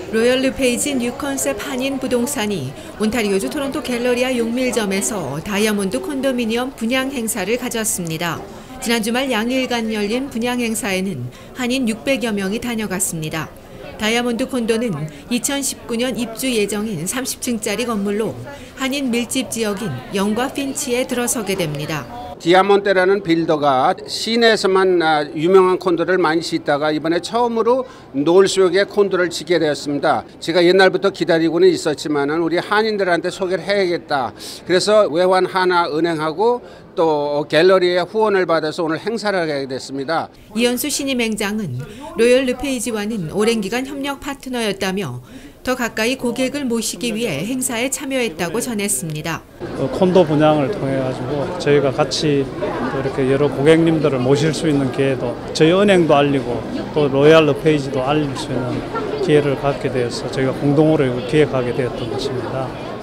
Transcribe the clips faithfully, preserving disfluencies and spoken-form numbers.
로열 르페이지 뉴 컨셉 한인 부동산이 온타리오주 토론토 갤러리아 용밀점에서 다이아몬드 콘도미니엄 분양 행사를 가졌습니다. 지난 주말 양일간 열린 분양 행사에는 한인 육백여 명이 다녀갔습니다. 다이아몬드 콘도는 이천십구 년 입주 예정인 삼십 층짜리 건물로 한인 밀집 지역인 영과 핀치에 들어서게 됩니다. 디아몬테라는 빌더가 시내에서만 유명한 콘도를 많이 짓다가 이번에 처음으로 노을수역에 콘도를 짓게 되었습니다. 제가 옛날부터 기다리고는 있었지만 우리 한인들한테 소개를 해야겠다. 그래서 외환 하나은행하고 또 갤러리의 후원을 받아서 오늘 행사를 하게 됐습니다. 이현수 신임 행장은 로열 르페이지와는 오랜 기간 협력 파트너였다며 더 가까이 고객을 모시기 위해 행사에 참여했다고 전했습니다. 콘도 분양을 통해 가지고 저희가 같이 또 이렇게 여러 고객님들을 모실 수 있는 기회도 저희 은행도 알리고 또 로열 르페이지도 알릴 수 있는 기회를 갖게 되어서 저희가 공동으로 기획하게 되었던 것입니다.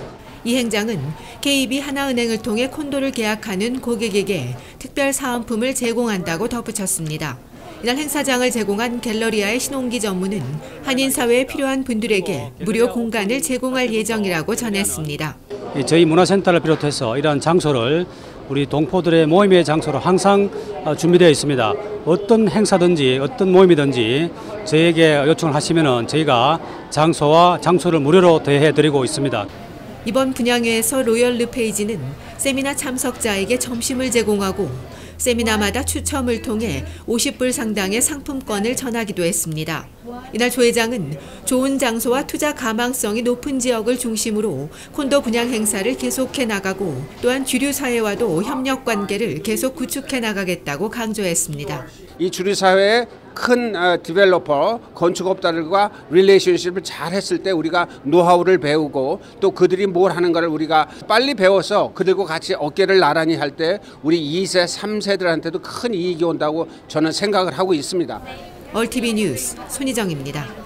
이 행장은 케이비 하나은행을 통해 콘도를 계약하는 고객에게 특별 사은품을 제공한다고 덧붙였습니다. 이날 행사장을 제공한 갤러리아의 신홍기 전무는 한인 사회에 필요한 분들에게 무료 공간을 제공할 예정이라고 전했습니다. 저희 문화센터를 비롯해서 이러한 장소를 우리 동포들의 모임의 장소로 항상 준비되어 있습니다. 어떤 행사든지 어떤 모임이든지 저에게 요청을 하시면 저희가 장소와 장소를 무료로 대해드리고 있습니다. 이번 분양회에서 로열 르페이지는 세미나 참석자에게 점심을 제공하고 세미나마다 추첨을 통해 오십 불 상당의 상품권을 전하기도 했습니다. 이날 조 회장은 좋은 장소와 투자 가망성이 높은 지역을 중심으로 콘도 분양 행사를 계속해 나가고 또한 주류 사회와도 협력 관계를 계속 구축해 나가겠다고 강조했습니다. 이 주류 사회의 큰 디벨로퍼, 건축업자들과 릴레이션십을 잘 했을 때 우리가 노하우를 배우고 또 그들이 뭘 하는가를 우리가 빨리 배워서 그들과 같이 어깨를 나란히 할 때 우리 이 세, 삼 세들한테도 큰 이익이 온다고 저는 생각을 하고 있습니다. 얼티비 뉴스 손희정입니다.